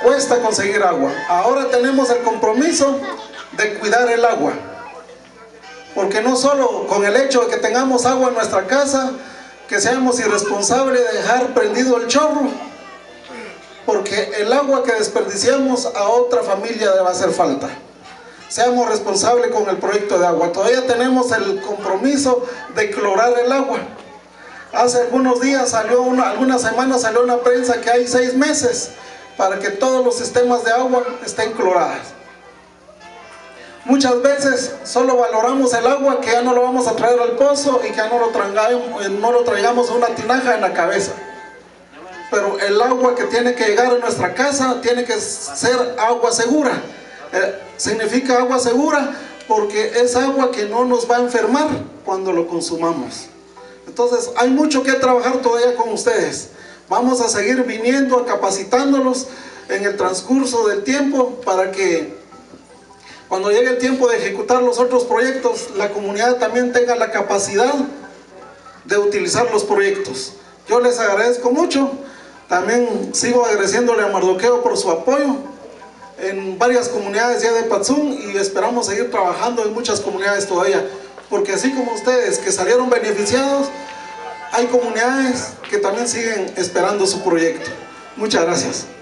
cuesta conseguir agua. Ahora tenemos el compromiso de cuidar el agua, porque no solo con el hecho de que tengamos agua en nuestra casa, que seamos irresponsables de dejar prendido el chorro, porque el agua que desperdiciamos a otra familia le va a hacer falta. Seamos responsables con el proyecto de agua. Todavía tenemos el compromiso de clorar el agua. Hace algunos días algunas semanas salió una prensa que hay 6 meses para que todos los sistemas de agua estén clorados. Muchas veces solo valoramos el agua que ya no lo vamos a traer al pozo y que ya no lo traigamos a una tinaja en la cabeza. Pero el agua que tiene que llegar a nuestra casa tiene que ser agua segura. Significa agua segura porque es agua que no nos va a enfermar cuando lo consumamos. Entonces hay mucho que trabajar todavía con ustedes. Vamos a seguir viniendo, capacitándolos en el transcurso del tiempo para que cuando llegue el tiempo de ejecutar los otros proyectos, la comunidad también tenga la capacidad de utilizar los proyectos. Yo les agradezco mucho. También sigo agradeciéndole a Mardoqueo por su apoyo en varias comunidades ya de Patzún, y esperamos seguir trabajando en muchas comunidades todavía, porque así como ustedes que salieron beneficiados, hay comunidades que también siguen esperando su proyecto. Muchas gracias.